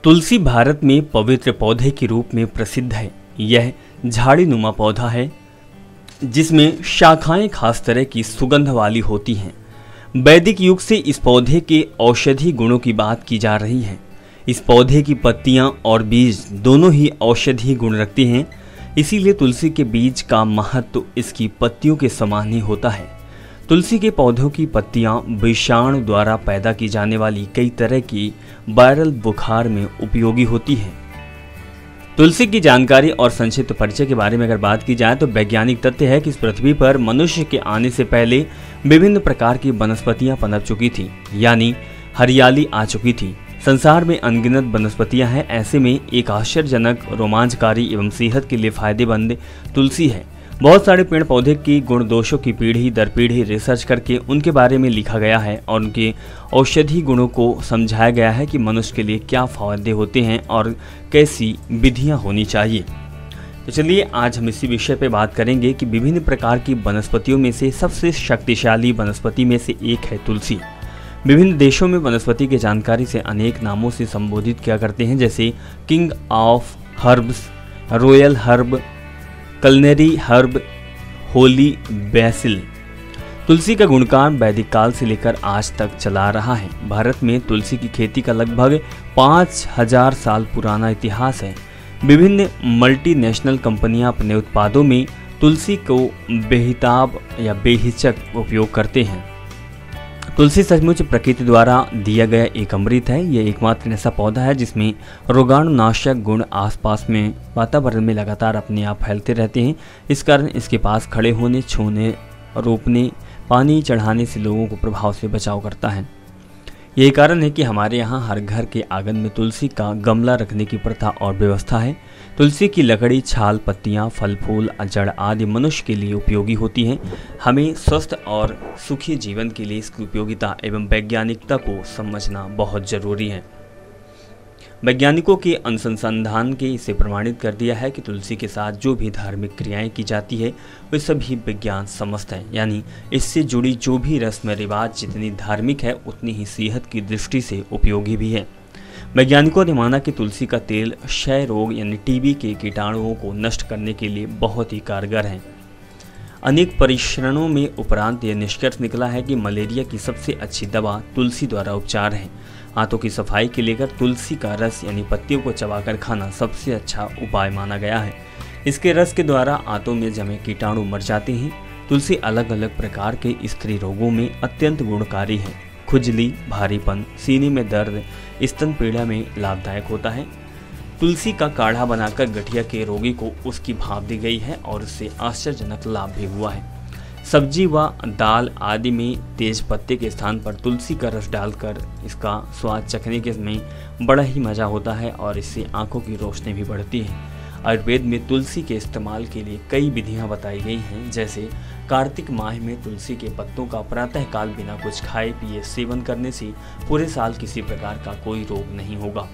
तुलसी भारत में पवित्र पौधे के रूप में प्रसिद्ध है। यह झाड़ीनुमा पौधा है जिसमें शाखाएं खास तरह की सुगंध वाली होती हैं। वैदिक युग से इस पौधे के औषधि गुणों की बात की जा रही है। इस पौधे की पत्तियां और बीज दोनों ही औषधि गुण रखते हैं, इसीलिए तुलसी के बीज का महत्व इसकी पत्तियों के समान ही होता है। तुलसी के पौधों की पत्तियां विषाणु द्वारा पैदा की जाने वाली कई तरह की वायरल बुखार में उपयोगी होती है। तुलसी की जानकारी और संक्षिप्त परिचय के बारे में अगर बात की जाए तो वैज्ञानिक तथ्य है कि इस पृथ्वी पर मनुष्य के आने से पहले विभिन्न प्रकार की वनस्पतियां पनप चुकी थी, यानी हरियाली आ चुकी थी। संसार में अनगिनत वनस्पतियां हैं, ऐसे में एक आश्चर्यजनक, रोमांचकारी एवं सेहत के लिए फायदेमंद तुलसी है। बहुत सारे पेड़ पौधे की गुण दोषों की पीढ़ी दर पीढ़ी रिसर्च करके उनके बारे में लिखा गया है और उनके औषधि गुणों को समझाया गया है कि मनुष्य के लिए क्या फायदे होते हैं और कैसी विधियां होनी चाहिए। तो चलिए आज हम इसी विषय पे बात करेंगे कि विभिन्न प्रकार की वनस्पतियों में से सबसे शक्तिशाली वनस्पति में से एक है तुलसी। विभिन्न देशों में वनस्पति की जानकारी से अनेक नामों से संबोधित किया करते हैं, जैसे king of herbs, royal herb, culinary herb, holy basil. तुलसी का गुणगान वैदिक काल से लेकर आज तक चला रहा है। भारत में तुलसी की खेती का लगभग 5000 साल पुराना इतिहास है। विभिन्न मल्टीनेशनल कंपनियां अपने उत्पादों में तुलसी को बेहिताब या बेहिचक उपयोग करते हैं। तुलसी सचमुच प्रकृति द्वारा दिया गया एक अमृत है। यह एकमात्र ऐसा पौधा है जिसमें रोगाणुनाशक गुण आसपास में वातावरण में लगातार अपने आप फैलते रहते हैं। इस कारण इसके पास खड़े होने, छूने, रोपने, पानी चढ़ाने से लोगों को प्रभाव से बचाव करता है। यही कारण है कि हमारे यहाँ हर घर के आंगन में तुलसी का गमला रखने की प्रथा और व्यवस्था है। तुलसी की लकड़ी, छाल, पत्तियाँ, फल फूल, जड़ आदि मनुष्य के लिए उपयोगी होती हैं। हमें स्वस्थ और सुखी जीवन के लिए इसकी उपयोगिता एवं वैज्ञानिकता को समझना बहुत जरूरी है। वैज्ञानिकों के अनुसंधान के इसे प्रमाणित कर दिया है कि तुलसी के साथ जो भी धार्मिक क्रियाएं की जाती है वे सभी विज्ञान समस्त है, यानी इससे जुड़ी जो भी रस्म रिवाज जितनी धार्मिक है उतनी ही सेहत की दृष्टि से उपयोगी भी है। वैज्ञानिकों ने माना कि तुलसी का तेल क्षय रोग यानी टीबी के कीटाणुओं को नष्ट करने के लिए बहुत ही कारगर है। अनेक परीक्षणों में उपरांत यह निष्कर्ष निकला है कि मलेरिया की सबसे अच्छी दवा तुलसी द्वारा उपचार है। हाथों की सफाई के लेकर तुलसी का रस यानी पत्तियों को चबाकर खाना सबसे अच्छा उपाय माना गया है। इसके रस के द्वारा आंतों में जमे कीटाणु मर जाते हैं। तुलसी अलग अलग प्रकार के स्त्री रोगों में अत्यंत गुणकारी है। खुजली, भारीपन, सीने में दर्द, स्तन पीड़ा में लाभदायक होता है। तुलसी का काढ़ा बनाकर गठिया के रोगी को उसकी भाप दी गई है और उससे आश्चर्यजनक लाभ भी हुआ है। सब्जी व दाल आदि में तेज पत्ते के स्थान पर तुलसी का रस डालकर इसका स्वाद चखने के में बड़ा ही मज़ा होता है और इससे आंखों की रोशनी भी बढ़ती है। आयुर्वेद में तुलसी के इस्तेमाल के लिए कई विधियां बताई गई हैं, जैसे कार्तिक माह में तुलसी के पत्तों का प्रातःकाल बिना कुछ खाए पिए सेवन करने से पूरे साल किसी प्रकार का कोई रोग नहीं होगा।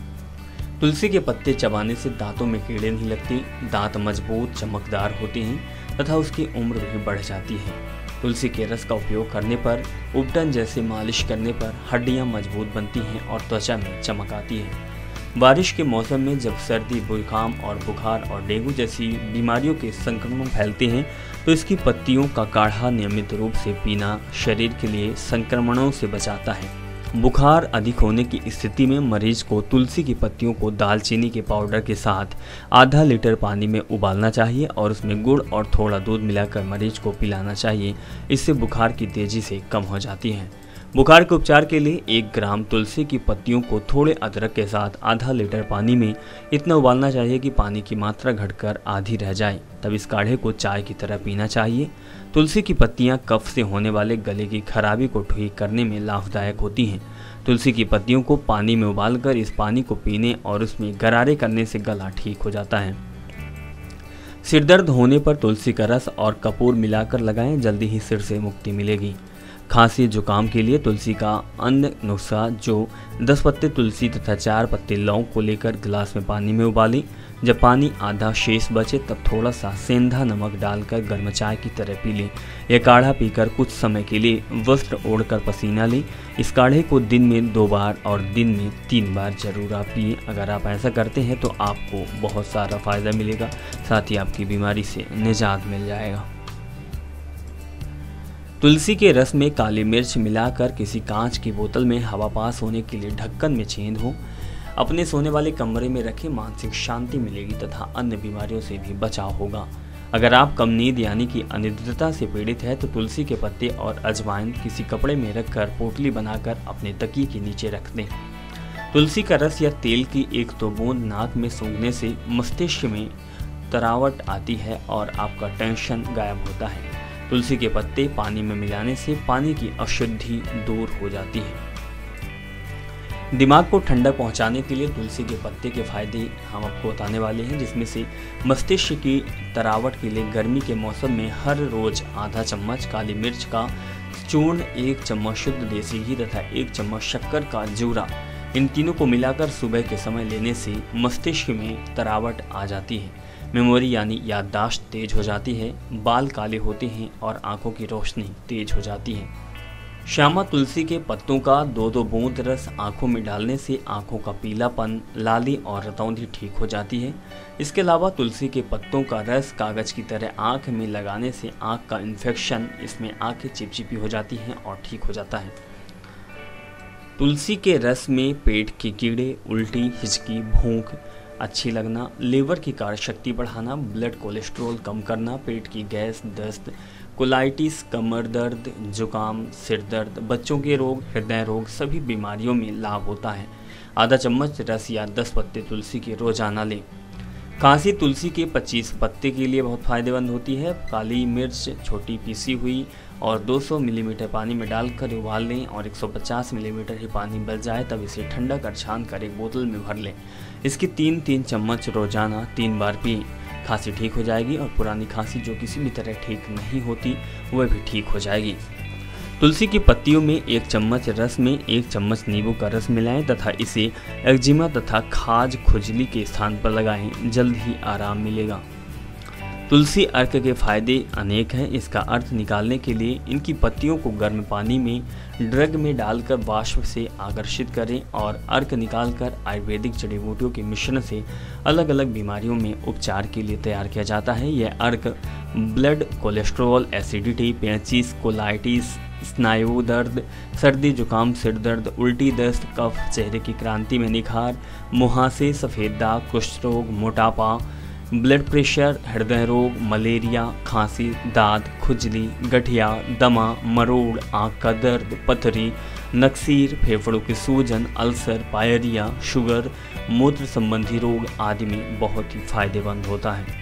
तुलसी के पत्ते चबाने से दांतों में कीड़े नहीं लगते, दांत मजबूत चमकदार होते हैं तथा उसकी उम्र भी बढ़ जाती है। तुलसी के रस का उपयोग करने पर, उपटन जैसे मालिश करने पर हड्डियां मजबूत बनती हैं और त्वचा में चमक आती है। बारिश के मौसम में जब सर्दी, जुकाम और बुखार और डेंगू जैसी बीमारियों के संक्रमण फैलते हैं तो इसकी पत्तियों का काढ़ा नियमित रूप से पीना शरीर के लिए संक्रमणों से बचाता है। बुखार अधिक होने की स्थिति में मरीज को तुलसी की पत्तियों को दालचीनी के पाउडर के साथ आधा लीटर पानी में उबालना चाहिए और उसमें गुड़ और थोड़ा दूध मिलाकर मरीज को पिलाना चाहिए। इससे बुखार की तेजी से कम हो जाती है। बुखार के उपचार के लिए 1 ग्राम तुलसी की पत्तियों को थोड़े अदरक के साथ आधा लीटर पानी में इतना उबालना चाहिए कि पानी की मात्रा घटकर आधी रह जाए। तब इस काढ़े को चाय की तरह पीना चाहिए। तुलसी की पत्तियां कफ से होने वाले गले की खराबी को ठीक करने में लाभदायक होती हैं। तुलसी की पत्तियों को पानी में उबालकर इस पानी को पीने और उसमें गरारे करने से गला ठीक हो जाता है। सिरदर्द होने पर तुलसी का रस और कपूर मिलाकर लगाएं, जल्दी ही सिर से मुक्ति मिलेगी। खांसी जुकाम के लिए तुलसी का अन्य नुस्खा जो 10 पत्ते तुलसी तथा 4 पत्ते लौंग को लेकर गिलास में पानी में उबालें। जब पानी आधा शेष बचे तब थोड़ा सा सेंधा नमक डालकर गर्म चाय की तरह पी लें। यह काढ़ा पीकर कुछ समय के लिए वस्त्र ओढ़कर पसीना लें। इस काढ़े को दिन में 2 बार और दिन में 3 बार जरूर आप पिए। अगर आप ऐसा करते हैं तो आपको बहुत सारा फायदा मिलेगा, साथ ही आपकी बीमारी से निजात मिल जाएगा। तुलसी के रस में काली मिर्च मिलाकर किसी कांच की बोतल में हवा पास होने के लिए ढक्कन में छेद हो अपने सोने वाले कमरे में रखें। मानसिक शांति मिलेगी तथा अन्य बीमारियों से भी बचाव होगा। अगर आप कम नींद यानी कि अनिद्रता से पीड़ित है तो तुलसी के पत्ते और अजवाइन किसी कपड़े में रखकर पोटली बनाकर अपने तकिए के नीचे रख दें। तुलसी का रस या तेल की 1-2 बूंद नाक में सूंघने से मस्तिष्क में तरावट आती है और आपका टेंशन गायब होता है। तुलसी के पत्ते पानी में मिलाने से पानी की अशुद्धि दूर हो जाती है। दिमाग को ठंडक पहुंचाने के लिए तुलसी के पत्ते के फायदे हम आपको बताने वाले हैं, जिसमें से मस्तिष्क की तरावट के लिए गर्मी के मौसम में हर रोज आधा चम्मच काली मिर्च का चूर्ण, 1 चम्मच शुद्ध देसी घी तथा 1 चम्मच शक्कर का जूरा, इन तीनों को मिलाकर सुबह के समय लेने से मस्तिष्क में तरावट आ जाती है। मेमोरी यानी याददाश्त तेज हो जाती है, बाल काले होते हैं और आंखों की रोशनी तेज हो जाती है। श्यामा तुलसी के पत्तों का 2-2 बूंद रस आंखों में डालने से आंखों का पीलापन, लाली और रतौंधी ठीक हो जाती है। इसके अलावा तुलसी के पत्तों का रस कागज की तरह आंख में लगाने से आंख का इन्फेक्शन, इसमें आंखें चिपचिपी हो जाती हैं और ठीक हो जाता है। तुलसी के रस में पेट के कीड़े, उल्टी, हिचकी, भूख अच्छी लगना, लीवर की कार्यशक्ति बढ़ाना, ब्लड कोलेस्ट्रॉल कम करना, पेट की गैस, दस्त, कोलाइटिस, कमर दर्द, जुकाम, सिर दर्द, बच्चों के रोग, हृदय रोग, सभी बीमारियों में लाभ होता है। आधा चम्मच रस या 10 पत्ते तुलसी के रोजाना लें। खांसी तुलसी के 25 पत्ते के लिए बहुत फायदेमंद होती है। काली मिर्च छोटी पीसी हुई और 200 मिलीमीटर पानी में डालकर उबाल लें और 150 मिलीमीटर ही पानी बच जाए तब इसे ठंडा कर छान कर एक बोतल में भर लें। इसकी 3-3 चम्मच रोजाना 3 बार पिएं। खांसी ठीक हो जाएगी और पुरानी खांसी जो किसी भी तरह ठीक नहीं होती वह भी ठीक हो जाएगी। तुलसी की पत्तियों में 1 चम्मच रस में 1 चम्मच नींबू का रस मिलाएं तथा इसे एक्जिमा तथा खाज खुजली के स्थान पर लगाएं। जल्द ही आराम मिलेगा। तुलसी अर्क के फायदे अनेक हैं। इसका अर्थ निकालने के लिए इनकी पत्तियों को गर्म पानी में ड्रग में डालकर वाष्प से आकर्षित करें और अर्क निकालकर आयुर्वेदिक जड़ी बूटियों के मिश्रण से अलग अलग बीमारियों में उपचार के लिए तैयार किया जाता है। यह अर्क ब्लड कोलेस्ट्रॉल, एसिडिटी, पेचिस, कोलाइटिस, स्नायु दर्द, सर्दी जुकाम, सिर दर्द, उल्टी, दस्त, कफ, चेहरे की क्रांति में निखार, मुहासे, सफ़ेद दाग, कुष्ठ रोग, मोटापा, ब्लड प्रेशर, हृदय रोग, मलेरिया, खांसी, दाद, खुजली, गठिया, दमा, मरोड़, आँख का दर्द, पथरी, नक्सीर, फेफड़ों की सूजन, अल्सर, पायरिया, शुगर, मूत्र संबंधी रोग आदि में बहुत ही फायदेमंद होता है।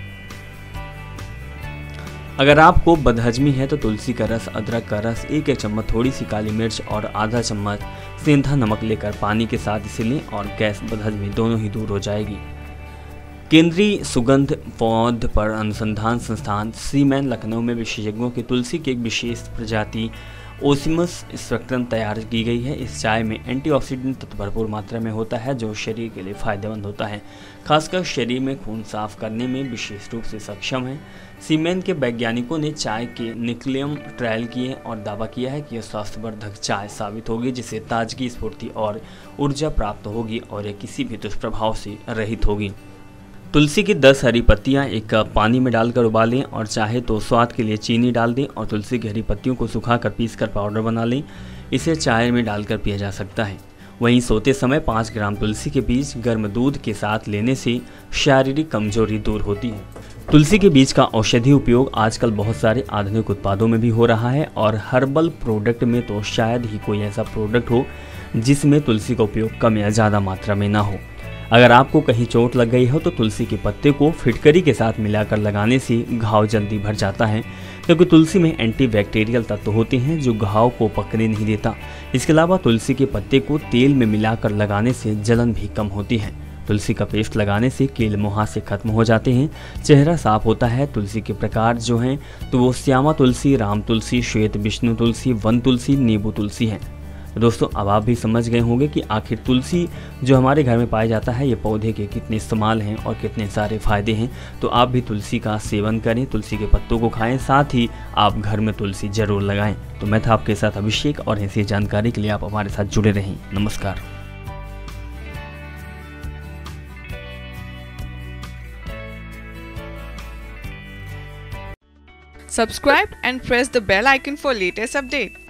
अगर आपको बदहजमी है तो तुलसी का रस, अदरक का रस, 1 चम्मच थोड़ी सी काली मिर्च और आधा चम्मच सेंधा नमक लेकर पानी के साथ इसे लें और गैस, बदहजमी दोनों ही दूर हो जाएगी। केंद्रीय सुगंध पौध पर अनुसंधान संस्थान सीमेन लखनऊ में विशेषज्ञों की तुलसी की एक विशेष प्रजाति ओसिमस स्पेक्ट्रम तैयार की गई है। इस चाय में एंटीऑक्सीडेंट तत्व भरपूर मात्रा में होता है जो शरीर के लिए फायदेमंद होता है, खासकर शरीर में खून साफ करने में विशेष रूप से सक्षम है। सीमेन के वैज्ञानिकों ने चाय के निक्लियम ट्रायल किए और दावा किया है कि यह स्वास्थ्यवर्धक चाय साबित होगी, जिससे ताजगी, स्फूर्ति और ऊर्जा प्राप्त होगी और यह किसी भी दुष्प्रभाव से रहित होगी। तुलसी की 10 हरी पत्तियां एक कप पानी में डालकर उबालें और चाहे तो स्वाद के लिए चीनी डाल दें और तुलसी की हरी पत्तियों को सुखाकर पीसकर पाउडर बना लें। इसे चाय में डालकर पिया जा सकता है। वहीं सोते समय 5 ग्राम तुलसी के बीज गर्म दूध के साथ लेने से शारीरिक कमजोरी दूर होती है। तुलसी के बीज का औषधि उपयोग आजकल बहुत सारे आधुनिक उत्पादों में भी हो रहा है और हर्बल प्रोडक्ट में तो शायद ही कोई ऐसा प्रोडक्ट हो जिसमें तुलसी का उपयोग कम या ज़्यादा मात्रा में ना हो। अगर आपको कहीं चोट लग गई हो तो तुलसी के पत्ते को फिटकरी के साथ मिलाकर लगाने से घाव जल्दी भर जाता है, क्योंकि तुलसी में एंटीबैक्टीरियल तत्व होते हैं जो घाव को पकड़ने नहीं देता। इसके अलावा तुलसी के पत्ते को तेल में मिलाकर लगाने से जलन भी कम होती है। तुलसी का पेस्ट लगाने से कील मुहासे खत्म हो जाते हैं, चेहरा साफ होता है। तुलसी के प्रकार जो हैं तो वो श्यामा तुलसी, राम तुलसी, श्वेत विष्णु तुलसी, वन तुलसी, नींबू तुलसी है। दोस्तों अब आप भी समझ गए होंगे कि आखिर तुलसी जो हमारे घर में पाया जाता है ये पौधे के कितने इस्तेमाल हैं और कितने सारे फायदे हैं। तो आप भी तुलसी का सेवन करें, तुलसी के पत्तों को खाएं, साथ ही आप घर में तुलसी जरूर लगाएं। तो मैं था आपके साथ अभिषेक और ऐसी जानकारी के लिए आप हमारे साथ जुड़े रहें। नमस्कार। Subscribe and press the bell icon for latest update.